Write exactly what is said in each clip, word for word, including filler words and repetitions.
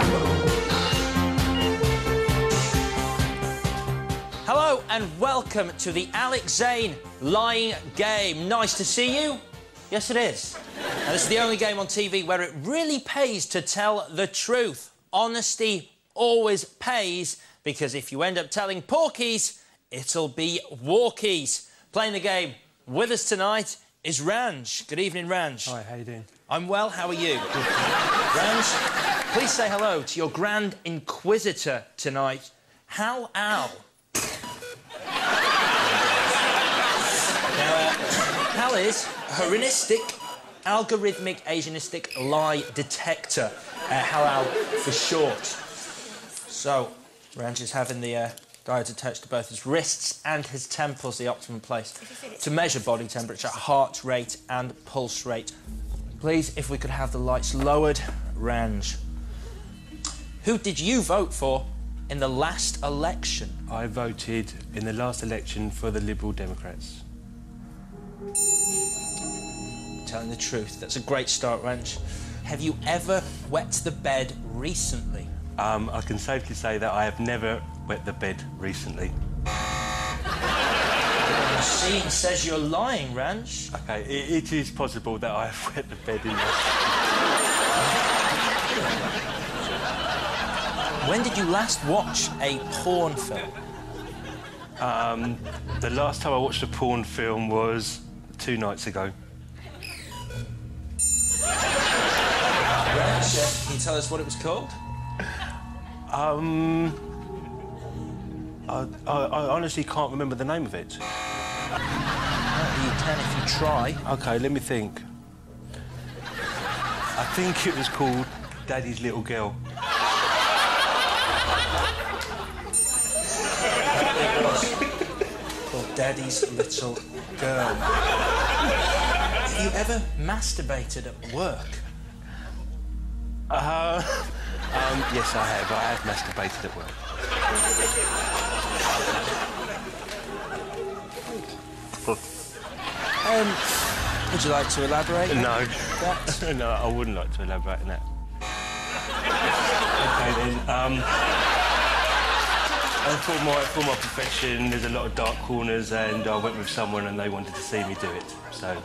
Hello and welcome to the Alex Zane Lying Game. Nice to see you. Yes, it is. Now, this is the only game on T V where it really pays to tell the truth. Honesty always pays, because if you end up telling porkies, it'll be walkies. Playing the game with us tonight is Ranj. Good evening, Ranj. Hi, how you doing? I'm well, how are you? Ranj, please say hello to your Grand Inquisitor tonight, Hal Al. Now, uh, Hal is a heuristic, algorithmic, Asianistic lie detector. Uh, Hal Al for short. So, Ranj is having the uh, diode attached to both his wrists and his temples, the optimum place to measure body temperature, heart rate and pulse rate. Please, if we could have the lights lowered. Ranj, who did you vote for in the last election? I voted in the last election for the Liberal Democrats. Telling the truth. That's a great start, Ranj. Have you ever wet the bed recently? Um, I can safely say that I have never wet the bed recently. Zane says you're lying, Ranj. OK, it, it is possible that I have wet the bed in this. When did you last watch a porn film? Um, the last time I watched a porn film was two nights ago. Ranj, can you tell us what it was called? Um... I, I, I honestly can't remember the name of it. Well, you can if you try. OK, let me think. I think it was called Daddy's Little Girl. It was called Daddy's Little Girl. Have you ever masturbated at work? Uh, um, yes, I have. I have masturbated at work. Um, would you like to elaborate? No. That? No, I wouldn't like to elaborate on that. OK, then. Um, and for my, for my profession, there's a lot of dark corners, and I went with someone and they wanted to see me do it, so...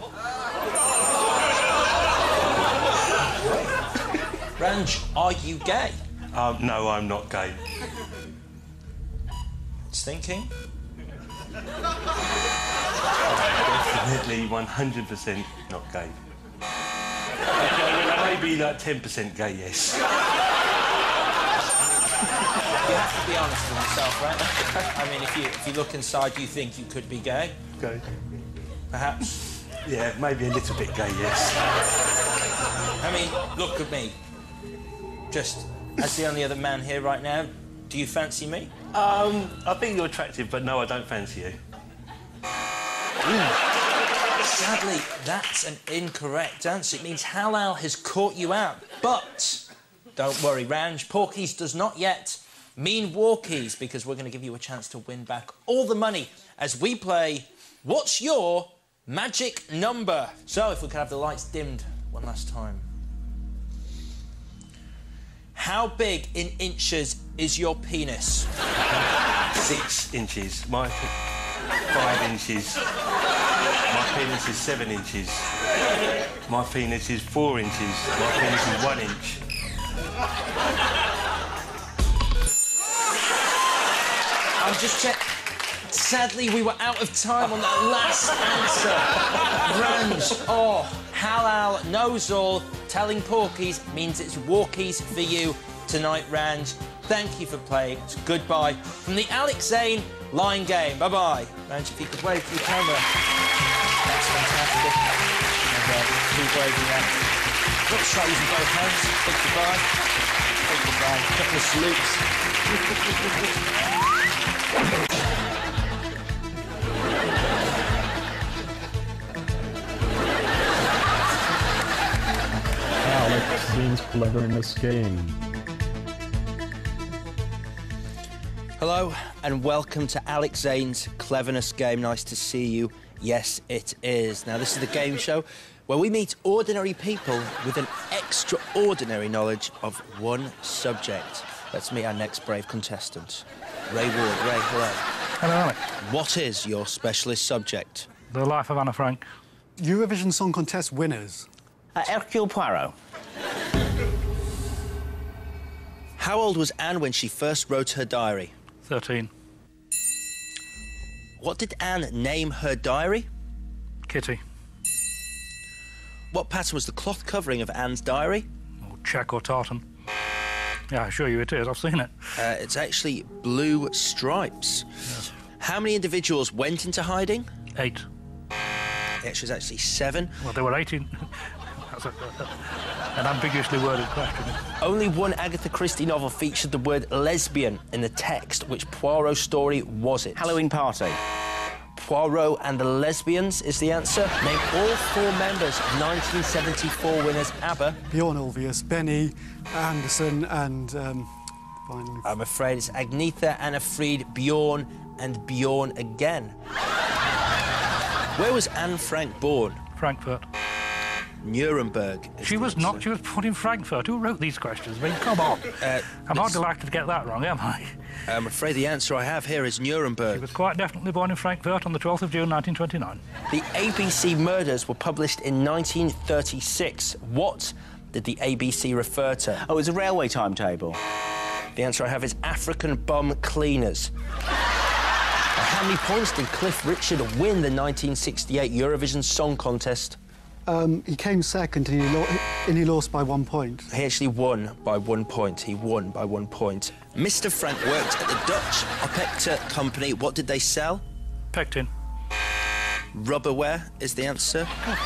Ranj, are you gay? Um, no, I'm not gay. It's thinking. Definitely one hundred percent not gay. Okay, maybe like ten percent gay, yes. You have to be honest with yourself, right? I mean, if you, if you look inside, you think you could be gay. Gay. Perhaps. Yeah, maybe a little bit gay, yes. I mean, look at me. Just as the only other man here right now, do you fancy me? Um, I think you're attractive, but no, I don't fancy you. Mm. Sadly, that's an incorrect answer. It means Hal Al has caught you out. But don't worry, Ranj, porkies does not yet mean walkies, because we're going to give you a chance to win back all the money as we play What's Your Magic Number? So, if we could have the lights dimmed one last time. How big in inches is your penis? Six inches. My five inches. My penis is seven inches. My penis is four inches. My penis is one inch. I'm just checking. Sadly, we were out of time on that last answer. Ranj, oh, Hal Al knows all. Telling porkies means it's walkies for you tonight, Ranj. Thank you for playing. It's goodbye from the Alex Zane Lying Game. Bye-bye. Ranj, if you could wave to the camera. That's fantastic. And uh, keep waving that. Let's try using both hands. Big goodbye. Big goodbye. A couple of salutes. Alex Zane's clever in this game. Hello and welcome to Alex Zane's Cleverness Game. Nice to see you. Yes, it is. Now, this is the game show where we meet ordinary people with an extraordinary knowledge of one subject. Let's meet our next brave contestant. Ray Ward. Ray, hello. Hello, Alex. What is your specialist subject? The Life of Anna Frank. Eurovision Song Contest winners. Uh, Hercule Poirot. How old was Anne when she first wrote her diary? thirteen. What did Anne name her diary? Kitty. What pattern was the cloth covering of Anne's diary? Or check or tartan. Yeah, I assure you it is. I've seen it. Uh, it's actually blue stripes. Yes. How many individuals went into hiding? Eight. It was actually seven. Well, there were eighteen. That's a, an ambiguously worded question. Only one Agatha Christie novel featured the word lesbian in the text. Which Poirot story was it? Halloween Party. Poirot and the Lesbians is the answer. Name all four members of nineteen seventy-four winners ABBA. Bjorn Ulvaeus, Benny Anderson, and um, finally. I'm afraid it's Agnetha, Anna Fried, Bjorn, and Bjorn again. Where was Anne Frank born? Frankfurt. Nuremberg. is She the was answer. not. She was born in Frankfurt. Who wrote these questions? I mean, come on. Uh, I'm hardly likely to get that wrong, am I? I'm afraid the answer I have here is She Nuremberg. was quite definitely born in Frankfurt on the twelfth of June, nineteen twenty-nine. The A B C murders were published in nineteen thirty-six. What did the A B C refer to? Oh, it was a railway timetable. The answer I have is African bum cleaners. Now, how many points did Cliff Richard win the nineteen sixty-eight Eurovision Song Contest? Um, he came second and he, lo and he lost by one point. He actually won by one point. He won by one point. Mister Frank worked at the Dutch Opekta company. What did they sell? Pectin. Rubberware is the answer.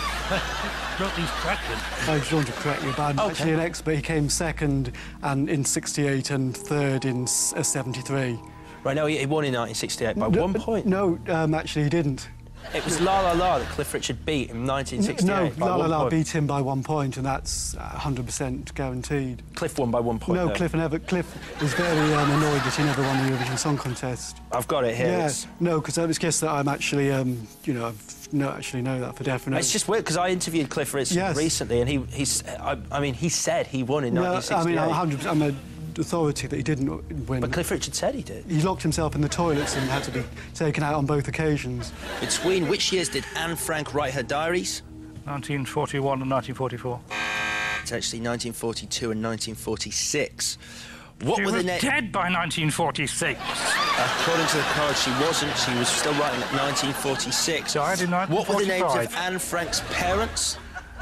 Wrote these questions. I just want to correct you, but I'm Okay. actually an expert. He came second and in sixty-eight and third in s- uh, seventy-three. Right, no, he he won in nineteen sixty-eight by No, one point. No, um, actually he didn't. It was La La La that Cliff Richard beat in nineteen No, sixty-eight by La La one La point. beat him by one point, and that's uh, one hundred percent guaranteed. Cliff won by one point. No, though. Cliff never. Cliff is very um, annoyed that he never won the Eurovision Song Contest. I've got it here. Yeah, It's, no, because I was guess that I'm actually, um, you know, I've no actually know that for definite. it's just weird because I interviewed Cliff Richard Yes. recently, and he he's I, I mean he said he won in No, nineteen I sixty-eight. mean, I'm one hundred percent. I'm a authority that he didn't win. But Cliff Richard said he did. He locked himself in the toilets and had to be taken out on both occasions. Between which years did Anne Frank write her diaries? nineteen forty-one and nineteen forty-four. It's actually nineteen forty-two and nineteen forty-six. What She were the was names? dead by nineteen forty-six. According to the card, she wasn't. She was still writing at nineteen forty-six. Died in What were the names of nineteen forty-five. Anne Frank's parents?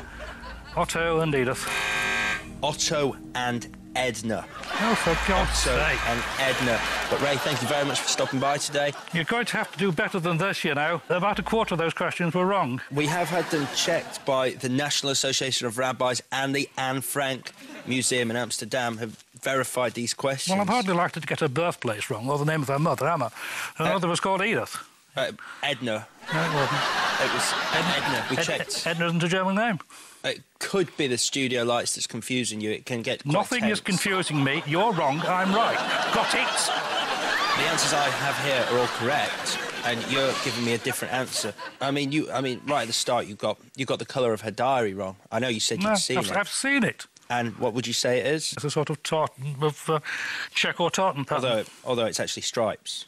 Otto and Edith. Otto and Edna. Oh, for God's Otto sake. and Edna. But Ray, thank you very much for stopping by today. You're going to have to do better than this, you know. About a quarter of those questions were wrong. We have had them checked by the National Association of Rabbis and the Anne Frank Museum in Amsterdam have verified these questions. Well, I'm hardly likely to get her birthplace wrong or the name of her mother, am I? Her Uh, mother was called Edith. Uh, Edna. No, it wasn't. It was Edna. We Ed- checked. Edna isn't a German name. It could be the studio lights that's confusing you. It can get quite Nothing is tense. confusing me. You're wrong, I'm right. Got it? The answers I have here are all correct, and you're giving me a different answer. I mean, you. I mean, right at the start, you got you got the colour of her diary wrong. I know you said you'd No, seen I've, it. I've seen it. And what would you say it is? It's a sort of tartan of uh, check or tartan pattern. Although, although it's actually stripes.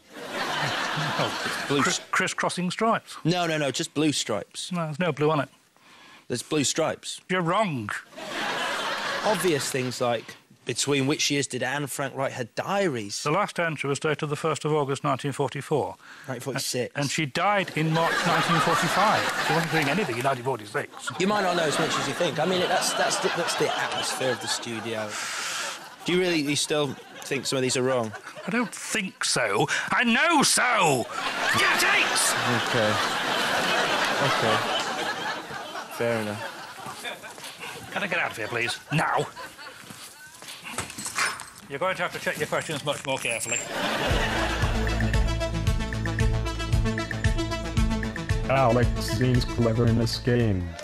Oh, Blue. Criss- crisscrossing stripes. No, no, no, just blue stripes. No, there's no blue on it. There's blue stripes. You're wrong. Obvious things like between which years did Anne Frank write her diaries? The last entry was dated the first of August nineteen forty-four. nineteen forty-six. And she died in March nineteen forty-five. She wasn't doing anything in nineteen forty-six. You might not know as much as you think. I mean, that's that's the, that's the atmosphere of the studio. Do you really you still think some of these are wrong? I don't think so. I know so! Get it! Okay. Okay. Fair enough. Can I get out of here, please? Now. You're going to have to check your questions much more carefully. Alex seems clever in this game.